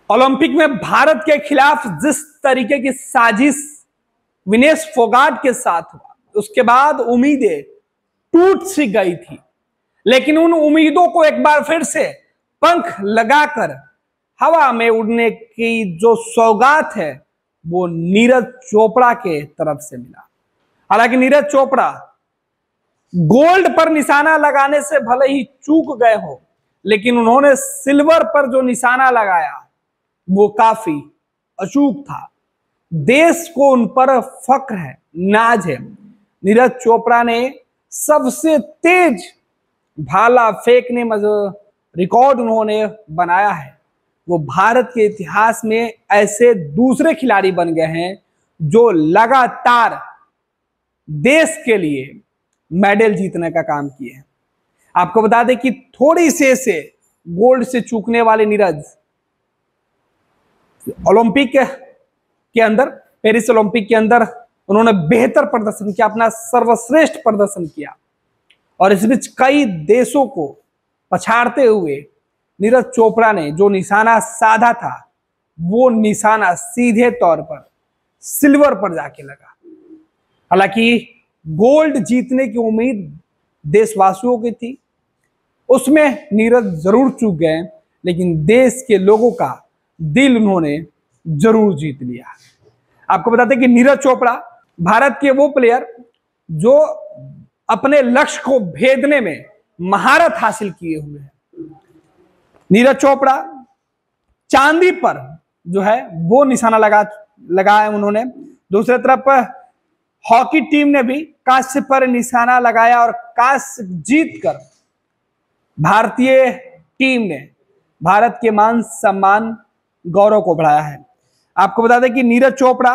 Olympic में भारत के खिलाफ जिस तरीके की साजिश विनेश फोगाट के साथ हुआ, उसके बाद उम्मीदें टूट सी गई थी। लेकिन उन उम्मीदों को एक बार फिर से पंख लगाकर हवा में उड़ने की जो सौगात है वो नीरज चोपड़ा के तरफ से मिला। हालांकि नीरज चोपड़ा गोल्ड पर निशाना लगाने से भले ही चूक गए हो, लेकिन उन्होंने सिल्वर पर जो निशाना लगाया वो काफी अचूक था। देश को उन पर फक्र है, नाज है। नीरज चोपड़ा ने सबसे तेज भाला फेंकने में जो रिकॉर्ड उन्होंने बनाया है वो भारत के इतिहास में ऐसे दूसरे खिलाड़ी बन गए हैं जो लगातार देश के लिए मेडल जीतने का काम किए हैं। आपको बता दें कि थोड़ी से गोल्ड से चूकने वाले नीरज ओलंपिक के अंदर, पेरिस ओलंपिक के अंदर उन्होंने बेहतर प्रदर्शन किया, अपना सर्वश्रेष्ठ प्रदर्शन किया और इस बीच कई देशों को पछाड़ते हुए नीरज चोपड़ा ने जो निशाना साधा था वो निशाना सीधे तौर पर सिल्वर पर जाके लगा। हालांकि गोल्ड जीतने की उम्मीद देशवासियों की थी, उसमें नीरज जरूर चूक गए, लेकिन देश के लोगों का दिल उन्होंने जरूर जीत लिया। आपको बताते हैं कि नीरज चोपड़ा भारत के वो प्लेयर जो अपने लक्ष्य को भेदने में महारत हासिल किए हुए हैं। नीरज चोपड़ा चांदी पर जो है वो निशाना लगाया उन्होंने। दूसरी तरफ हॉकी टीम ने भी कांस्य पर निशाना लगाया और कांस्य जीतकर भारतीय टीम ने भारत के मान सम्मान गौरव को बढ़ाया है। आपको बता दें कि नीरज चोपड़ा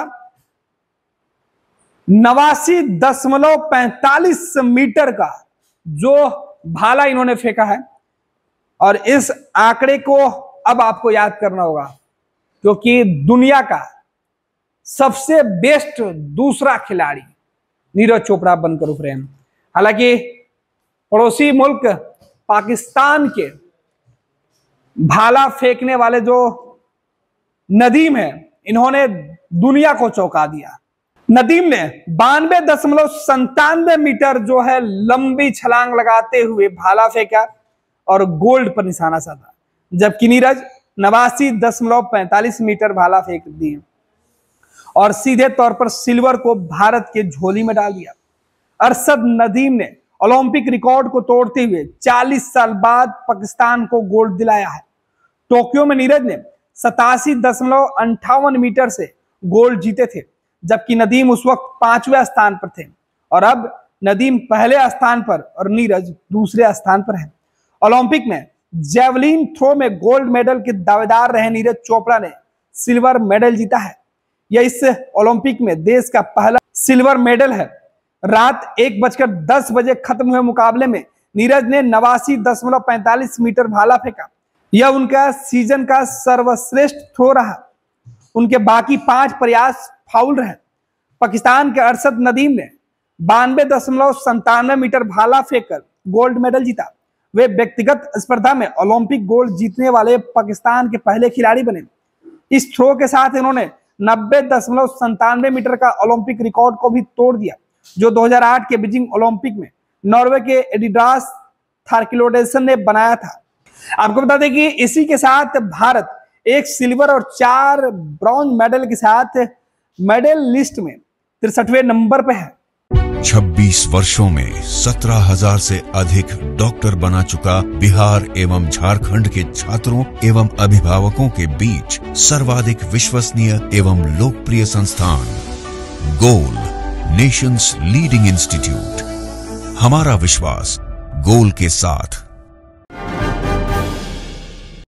89.45 मीटर का जो भाला इन्होंने फेंका है और इस आंकड़े को अब आपको याद करना होगा क्योंकि दुनिया का सबसे बेस्ट दूसरा खिलाड़ी नीरज चोपड़ा बनकर उभरे हैं। हालांकि पड़ोसी मुल्क पाकिस्तान के भाला फेंकने वाले जो नदीम है, इन्होंने दुनिया को चौंका दिया। नदीम ने 92.97 मीटर जो है लंबी छलांग लगाते हुए भाला फेंका और गोल्ड पर निशाना साधा, जबकि नीरज 89.45 मीटर भाला फेंक दिए और सीधे तौर पर सिल्वर को भारत के झोली में डाल दिया। अरशद नदीम ने ओलंपिक रिकॉर्ड को तोड़ते हुए 40 साल बाद पाकिस्तान को गोल्ड दिलाया है। टोक्यो में नीरज ने 87.58 मीटर से गोल्ड जीते थे, जबकि नदीम उस वक्त 5वें स्थान पर थे और अब नदीम पहले स्थान पर और नीरज दूसरे स्थान पर है। ओलंपिक में जेवलिन थ्रो में गोल्ड मेडल के दावेदार रहे नीरज चोपड़ा ने सिल्वर मेडल जीता है। यह इस ओलंपिक में देश का पहला सिल्वर मेडल है। रात 1:10 बजे खत्म हुए मुकाबले में नीरज ने 89.45 मीटर भाला फेंका। यह उनका सीजन का सर्वश्रेष्ठ थ्रो रहा। उनके बाकी 5 प्रयास फाउल रहे। पाकिस्तान के अरशद नदीम ने 92.97 मीटर भाला फेंककर गोल्ड मेडल जीता। वे व्यक्तिगत स्पर्धा में ओलंपिक गोल्ड जीतने वाले पाकिस्तान के पहले खिलाड़ी बने। इस थ्रो के साथ इन्होंने 90.97 मीटर का ओलंपिक रिकॉर्ड को भी तोड़ दिया, जो 2008 के बीजिंग ओलंपिक में नॉर्वे के एडिडास थार्किलोडेसन ने बनाया था। आपको बता दें कि इसी के साथ भारत 1 सिल्वर और 4 ब्रॉन्ज मेडल के साथ मेडल लिस्ट में 63वें नंबर पे है। 26 वर्षों में 17,000 से अधिक डॉक्टर बना चुका बिहार एवं झारखंड के छात्रों एवं अभिभावकों के बीच सर्वाधिक विश्वसनीय एवं लोकप्रिय संस्थान गोल, नेशंस लीडिंग इंस्टीट्यूट। हमारा विश्वास गोल के साथ।